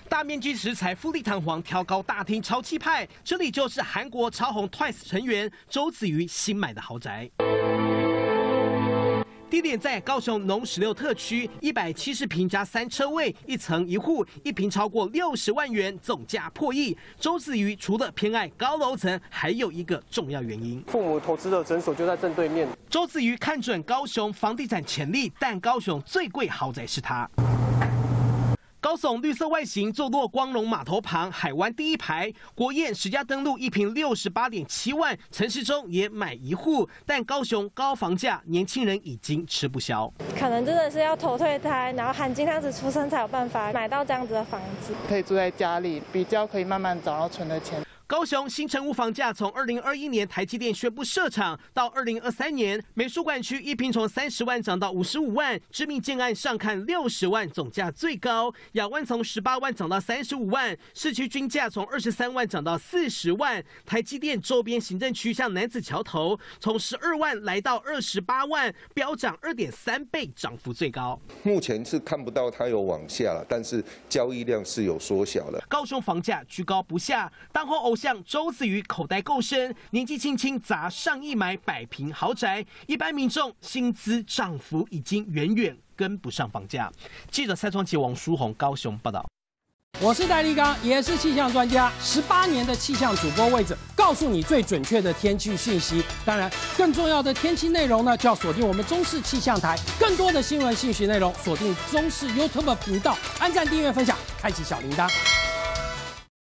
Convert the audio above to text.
大面积石材富丽堂皇，挑高大厅超气派。这里就是韩国超红 TWICE 成员周子瑜新买的豪宅。 地点在高雄农16特区，170平加3车位，1层1户，1平超过60万元，总价破亿。周子瑜除了偏爱高楼层，还有一个重要原因： 父母投资的诊所就在正对面。 周子瑜看准高雄房地产潜力，但高雄最贵豪宅是他。 高耸绿色外形，坐落光荣码头旁，海湾第一排。国宴实价登录1平68.7万，城市中也买一户。但高雄高房价，年轻人已经吃不消。 可能真的是要投退胎，然后含金量子出生才有办法买到这样子的房子。 可以住在家里，比较可以慢慢找到存的钱。 高雄新成屋房价从2021年台积电宣布设厂到2023年，美术馆区1平从30万涨到55万，知名建案上看60万，总价最高；亚湾从18万涨到35万，市区均价从23万涨到40万。台积电周边行政区像南子桥头，从12万来到28万，飙涨2.3倍，涨幅最高。 目前是看不到它有往下了，但是交易量是有缩小了。 高雄房价居高不下，当红偶像周子瑜口袋够深，年纪轻轻砸上亿买100平豪宅，一般民众薪资涨幅已经远远跟不上房价。记者蔡创奇、王书宏高雄报道。 我是戴立刚，也是气象专家，18年的气象主播位置，告诉你最准确的天气讯息。当然，更重要的天气内容呢，就要锁定我们中视气象台。更多的新闻信息内容，锁定中视 YouTube 频道，按赞、订阅、分享，开启小铃铛。